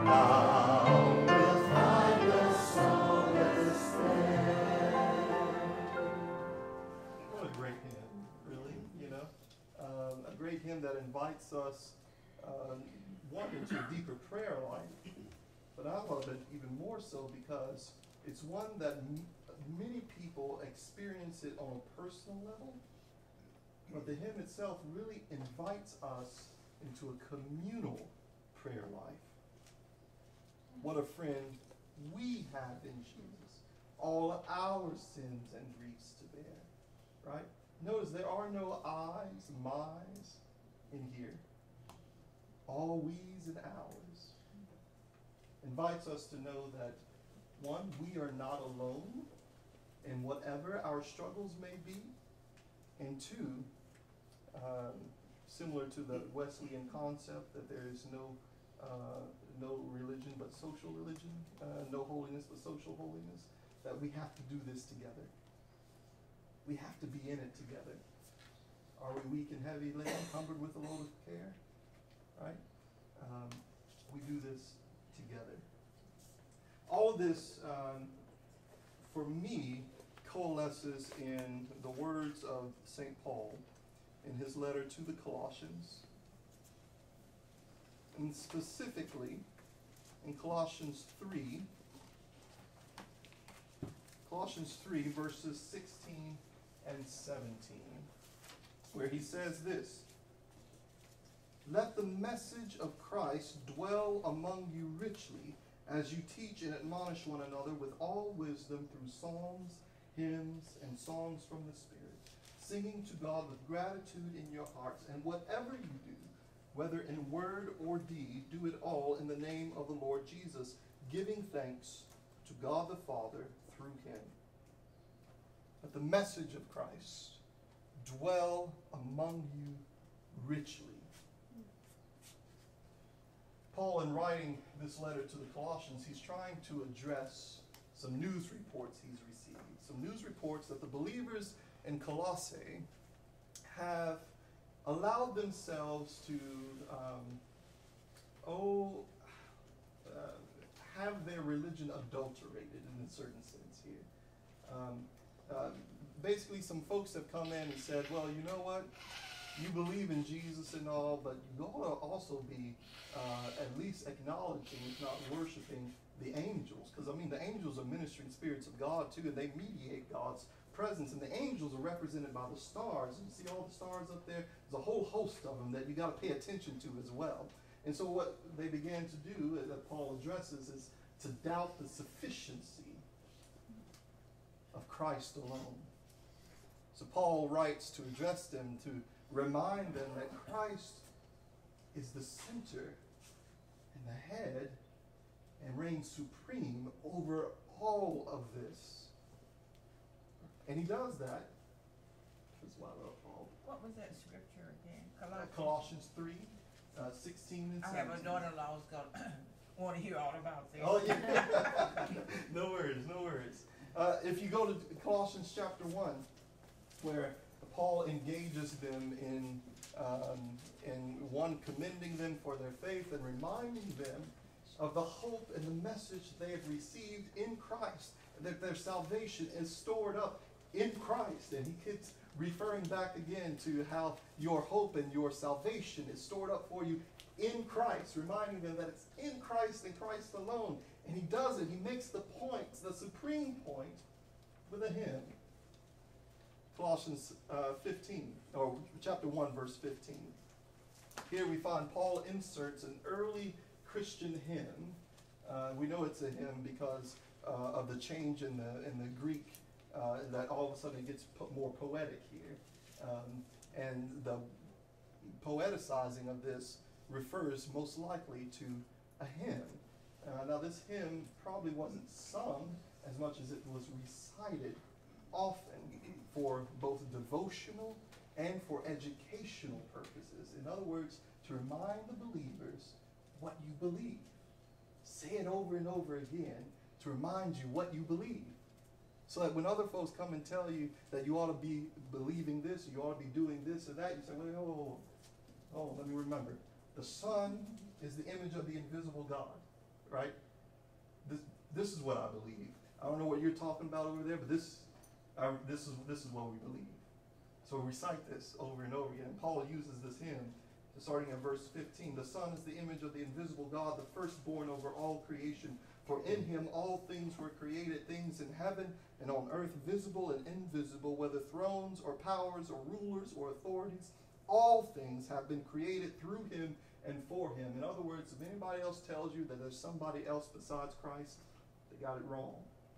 now will find the solace there. What a great hymn, really, you know? Um, a great hymn that invites us, uh, one, into a deeper prayer life, but I love it even more so because it's one that m- many people experience it on a personal level, but the hymn itself really invites us into a communal prayer life. What a friend we have in Jesus. All our sins and griefs to bear, right? Notice there are no I's, my's in here. All we's and ours. Invites us to know that, one, we are not alone in whatever our struggles may be, and two, um, similar to the Wesleyan concept that there is no uh, no religion but social religion, uh, no holiness but social holiness, that we have to do this together. We have to be in it together. Are we weak and heavy laden, cumbered with a load of care? Right? Um, we do this together. All of this, um, for me, coalesces in the words of Saint Paul in his letter to the Colossians, and specifically in Colossians three, Colossians three, verses sixteen and seventeen, where he says this: "Let the message of Christ dwell among you richly, as you teach and admonish one another with all wisdom through psalms, hymns, and songs from the Spirit, singing to God with gratitude in your hearts. And whatever you do, whether in word or deed, do it all in the name of the Lord Jesus, giving thanks to God the Father through him." Let the message of Christ dwell among you richly. Paul, in writing this letter to the Colossians, he's trying to address some news reports he's received. Some news reports that the believers in Colossae have allowed themselves to, um, oh, uh, have their religion adulterated in a certain sense here. Um, uh, basically, some folks have come in and said, well, you know what? You believe in Jesus and all, but you ought to also be uh, at least acknowledging, if not worshiping, the angels. Because, I mean, the angels are ministering spirits of God, too, and they mediate God's presence. And the angels are represented by the stars. And you see all the stars up there? There's a whole host of them that you got to pay attention to as well. And so what they began to do, uh, that Paul addresses, is to doubt the sufficiency of Christ alone. So Paul writes to address them, to remind them that Christ is the center and the head and reigns supreme over all of this. And he does that. That's why I love Paul. What was that scripture again? Uh, Colossians three, uh, sixteen and I seventeen. have a daughter-in-law who's gonna want to hear all about this. Oh, yeah. No worries, no worries. Uh, if you go to Colossians chapter one, where Paul engages them in, um, in one, commending them for their faith and reminding them of the hope and the message they have received in Christ, that their salvation is stored up in Christ. And he keeps referring back again to how your hope and your salvation is stored up for you in Christ, reminding them that it's in Christ and Christ alone. And he does it. He makes the point, the supreme point, with a hymn. Colossians uh, fifteen, or chapter one, verse fifteen. Here we find Paul inserts an early Christian hymn. Uh, we know it's a hymn because uh, of the change in the in the Greek, uh, that all of a sudden it gets po- more poetic here. Um, and the poeticizing of this refers most likely to a hymn. Uh, now this hymn probably wasn't sung as much as it was recited often for both devotional and for educational purposes. In other words, to remind the believers what you believe. Say it over and over again to remind you what you believe. So that when other folks come and tell you that you ought to be believing this, or you ought to be doing this or that, you say, well, oh, oh, let me remember. The Son is the image of the invisible God. right? This, this is what I believe. I don't know what you're talking about over there, but this, I, this is this is what we believe. So recite this over and over again. Paul uses this hymn, starting at verse fifteen. The Son is the image of the invisible God, the firstborn over all creation. For in him all things were created, things in heaven and on earth, visible and invisible, whether thrones or powers or rulers or authorities. All things have been created through him and for him. In other words, if anybody else tells you that there's somebody else besides Christ, they got it wrong.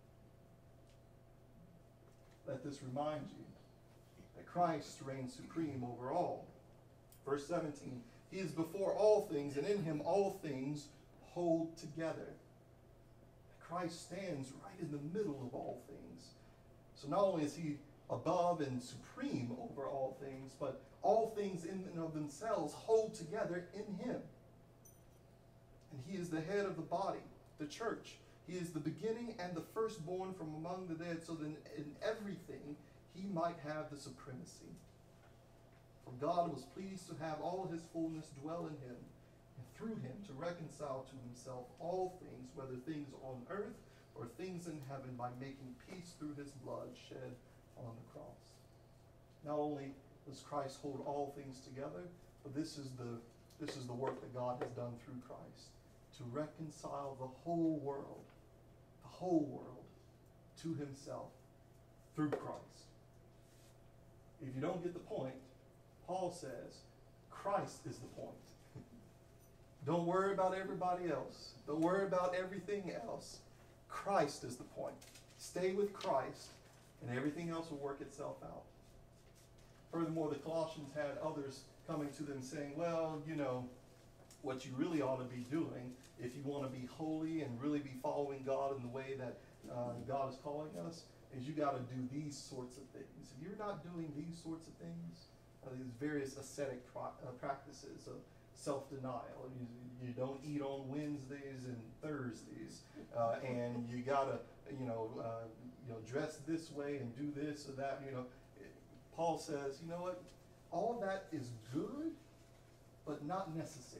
Let this remind you that Christ reigns supreme over all. Verse seventeen, he is before all things, and in him all things hold together. Christ stands right in the middle of all things. So not only is he above and supreme over all things, but all things in and of themselves hold together in him. And he is the head of the body, the church. He is the beginning and the firstborn from among the dead, so that in everything he might have the supremacy. For God was pleased to have all his fullness dwell in him, and through him to reconcile to himself all things, whether things on earth or things in heaven, by making peace through his blood shed on the cross. Not only does Christ hold all things together, but this is the this is the work that God has done through Christ, to reconcile the whole world, the whole world, to himself through Christ. If you don't get the point, Paul says, Christ is the point. Don't worry about everybody else. Don't worry about everything else. Christ is the point. Stay with Christ, and everything else will work itself out. Furthermore, the Colossians had others coming to them saying, well, you know, what you really ought to be doing, if you want to be holy and really be following God in the way that uh, God is calling us, is you got to do these sorts of things. If you're not doing these sorts of things, uh, these various ascetic pro- uh, practices of self-denial, you, you don't eat on Wednesdays and Thursdays, uh, and you got to, you know, uh, you know, dress this way and do this or that, you know. Paul says, you know what, all that is good, but not necessary.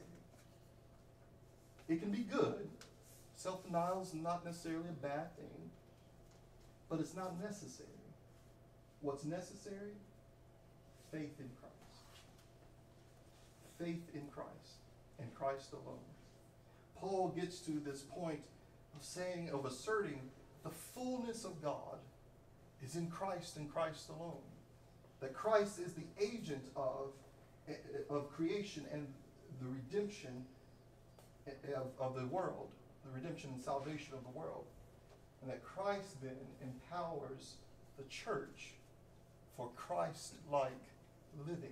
It can be good. Self-denial is not necessarily a bad thing, but it's not necessary. What's necessary? Faith in Christ. Faith in Christ, and Christ alone. Paul gets to this point of saying, of asserting, the fullness of God is in Christ and Christ alone. That Christ is the agent of, of creation and the redemption of, of the world, the redemption and salvation of the world. And that Christ then empowers the church for Christ-like living.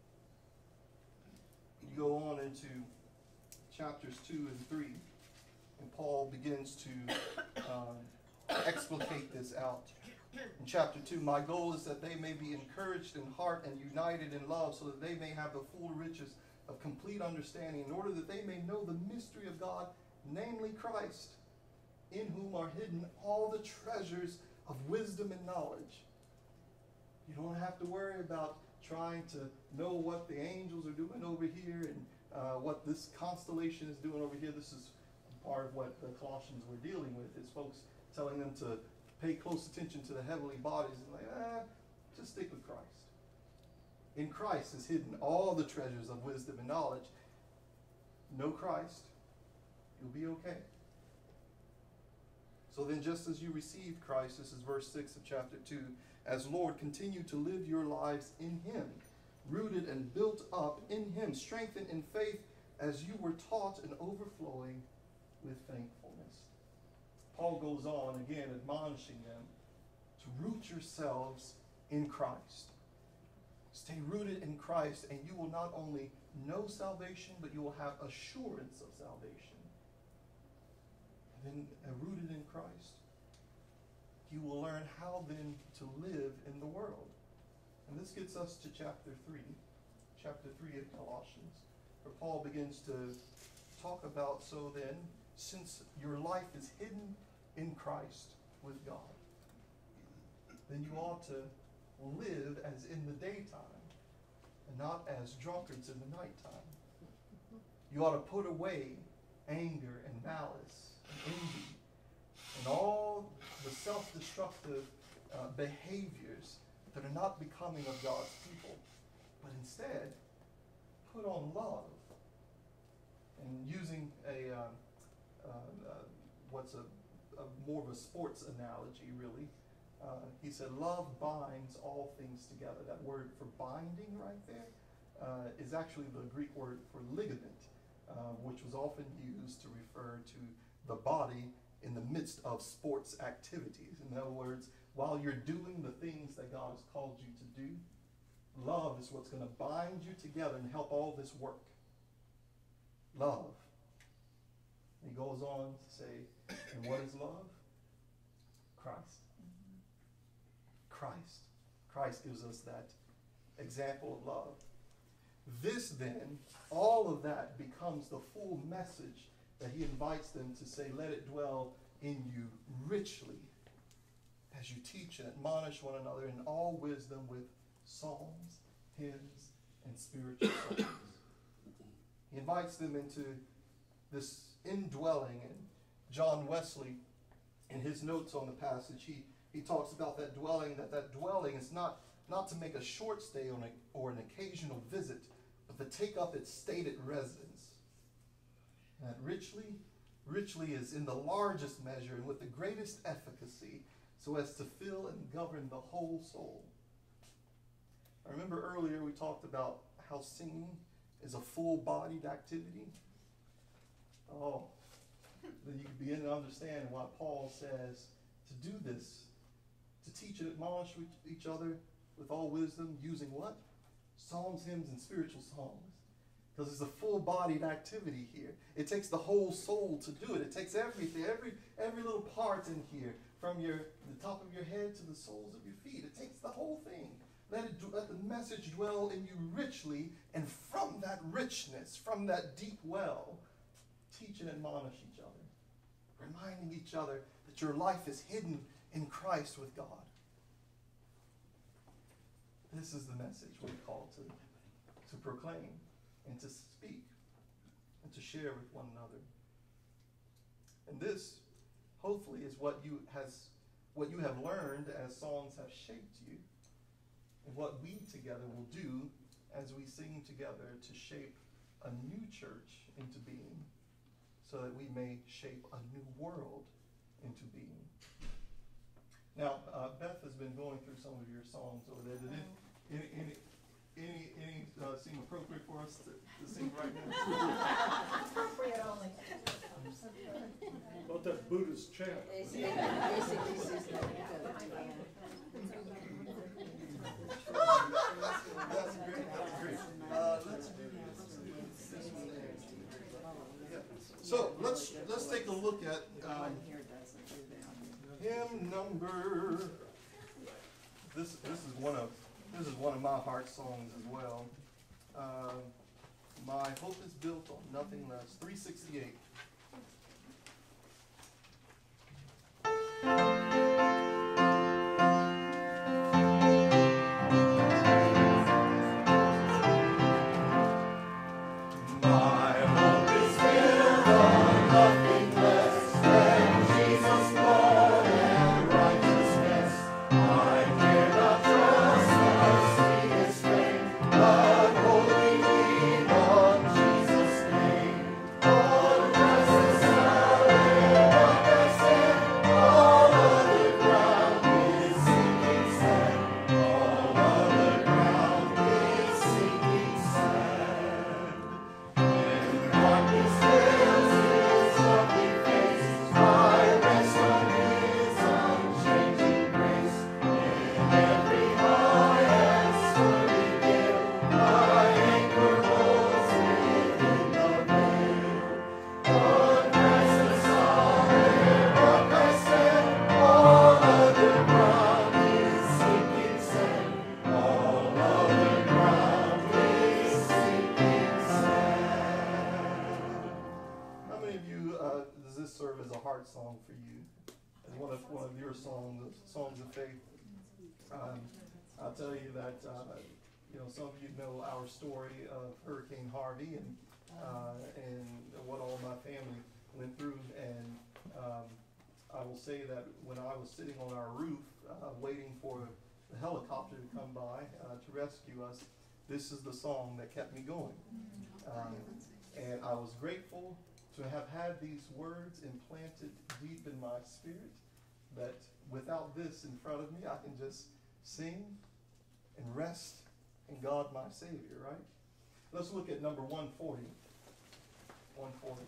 You go on into chapters two and three, and Paul begins to um, explicate this out. In chapter two, my goal is that they may be encouraged in heart and united in love, so that they may have the full riches of complete understanding, in order that they may know the mystery of God, namely Christ, in whom are hidden all the treasures of wisdom and knowledge. You don't have to worry about trying to know what the angels are doing over here and uh, what this constellation is doing over here. This is part of what the Colossians were dealing with, is folks telling them to pay close attention to the heavenly bodies and like, ah, just stick with Christ. In Christ is hidden all the treasures of wisdom and knowledge. Know Christ, you'll be okay. So then, just as you received Christ, this is verse six of chapter two, as Lord, continue to live your lives in him, rooted and built up in him, strengthened in faith as you were taught, and overflowing with thankfulness. Paul goes on again admonishing them to root yourselves in Christ. Stay rooted in Christ, and you will not only know salvation, but you will have assurance of salvation. And then, uh, rooted in Christ, you will learn how then to live in the world. And this gets us to chapter three, chapter three of Colossians, where Paul begins to talk about, so then, since your life is hidden in Christ with God, then you ought to live as in the daytime and not as drunkards in the nighttime. You ought to put away anger and malice and envy and all the self-destructive uh, behaviors that are not becoming of God's people, but instead put on love. And using a uh, uh, uh, what's a, a more of a sports analogy, really, uh, he said, "Love binds all things together." That word for binding, right there, uh, is actually the Greek word for ligament, uh, which was often used to refer to the body in the midst of sports activities. In other words, while you're doing the things that God has called you to do, love is what's going to bind you together and help all this work. Love. He goes on to say, and what is love? Christ. Christ. Christ gives us that example of love. This then, all of that becomes the full message that he invites them to say, let it dwell in you richly as you teach and admonish one another in all wisdom with psalms, hymns, and spiritual songs. He invites them into this indwelling, and John Wesley, in his notes on the passage, he, he talks about that dwelling, that that dwelling is not, not to make a short stay on a, or an occasional visit, but to take up its stated residence. And that richly, richly is in the largest measure and with the greatest efficacy, so as to fill and govern the whole soul. I remember earlier we talked about how singing is a full-bodied activity. Oh, then you can begin to understand why Paul says to do this, to teach and admonish each other with all wisdom, using what? Psalms, hymns, and spiritual songs. Because it's a full-bodied activity here. It takes the whole soul to do it. It takes everything, every every little part in here, from your the top of your head to the soles of your feet. It takes the whole thing. Let it let the message dwell in you richly, and from that richness, from that deep well, teach and admonish each other, reminding each other that your life is hidden in Christ with God. This is the message we're called to, to proclaim and to speak and to share with one another. And this, hopefully, is what you has what you have learned as songs have shaped you, and what we together will do as we sing together to shape a new church into being, so that we may shape a new world into being. Now, uh, Beth has been going through some of your songs over there. Did it, any any any, any uh, seem appropriate for us to, to sing right now? Appropriate only. About that Buddhist chant. Basically, basically says that you gotta do that. That's great. That's great. Uh, let's do let's do this one there. Yeah. So let's let's take a look at um, hymn number. This this is one of this is one of my heart songs as well. Uh, my hope is built on nothing less. three sixty-eight. Song for you, as one of one of your songs, songs of faith. Um, I'll tell you that uh, you know some of you know our story of Hurricane Harvey and uh, and what all my family went through, and um, I will say that when I was sitting on our roof, uh, waiting for the helicopter to come by uh, to rescue us, this is the song that kept me going. Um, and I was grateful to have had these words implanted deep in my spirit, that without this in front of me, I can just sing and rest in God my Savior, right? Let's look at number one forty. one forty.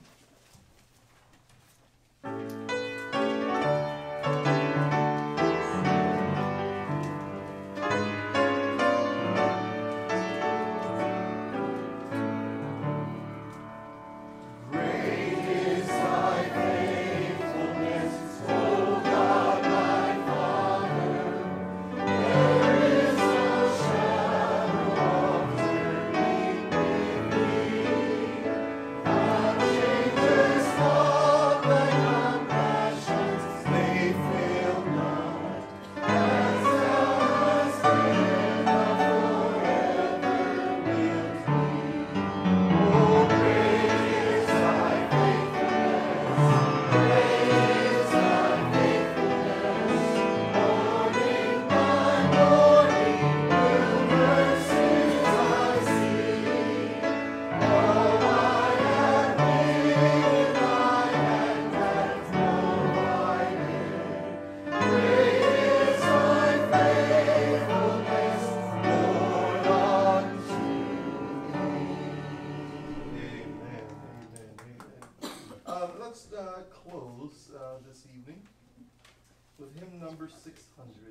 Uh, close uh, this evening with hymn number six hundred.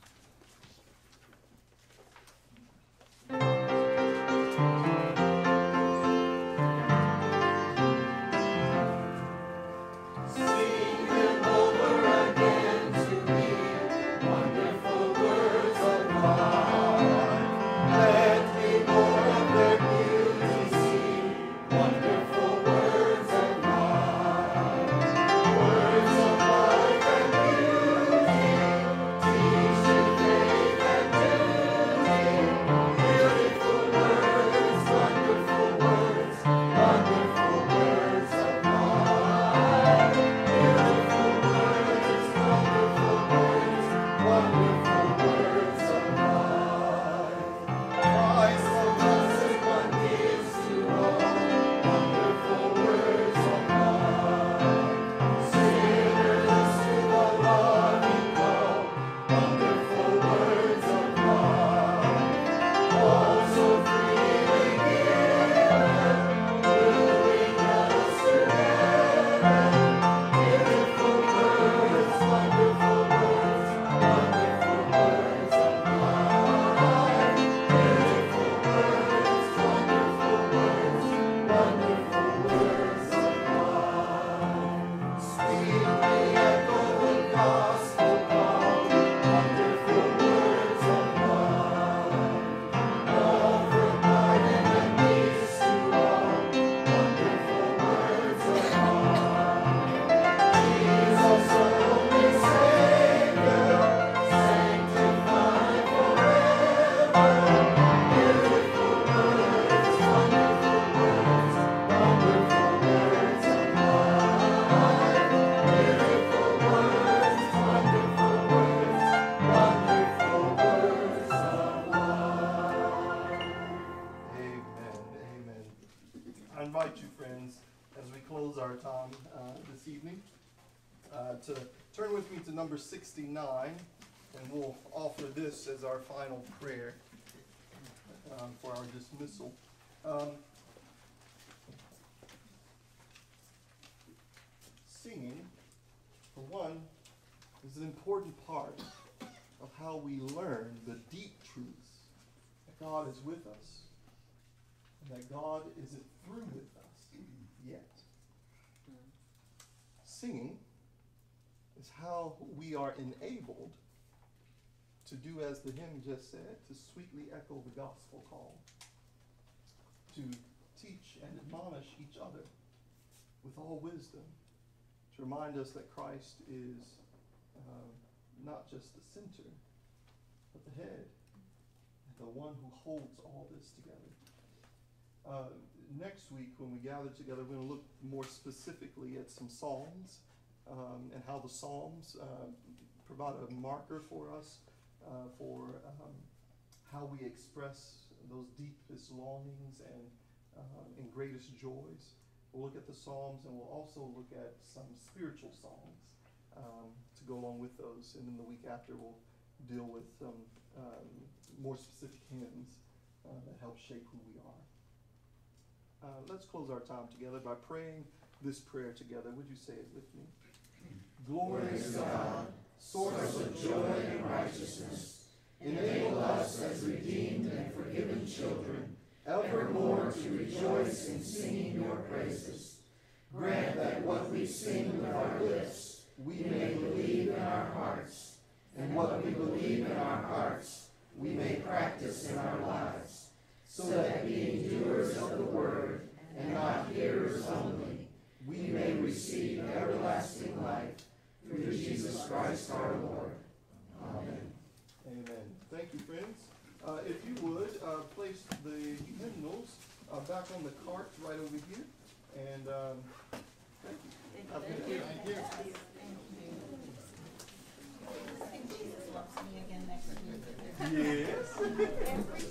To turn with me to number sixty-nine, and we'll offer this as our final prayer um, for our dismissal. Um, singing, for one, is an important part of how we learn the deep truths that God is with us, and that God isn't through with us yet. Singing is how we are enabled to do as the hymn just said, to sweetly echo the gospel call, to teach and admonish each other with all wisdom, to remind us that Christ is uh, not just the center, but the head, and the one who holds all this together. Uh, next week, when we gather together, we're going to look more specifically at some Psalms um, and how the Psalms uh, provide a marker for us uh, for um, how we express those deepest longings and, uh, and greatest joys. We'll look at the Psalms, and we'll also look at some spiritual songs um, to go along with those. And then the week after, we'll deal with some um, more specific hymns uh, that help shape who we are. Uh, let's close our time together by praying this prayer together. Would you say it with me? Glorious God, source of joy and righteousness, enable us as redeemed and forgiven children evermore to rejoice in singing your praises. Grant that what we sing with our lips we may believe in our hearts, and what we believe in our hearts we may practice in our lives, so that being doers of the word and not hearers only, we may receive everlasting life through Jesus Christ our Lord. Amen. Amen. Thank you, friends. Uh, if you would, uh, place the hymnals uh, back on the cart right over here. And um, thank you. Have a good day. Thank you. I think Jesus loves me again next week. Yes. Every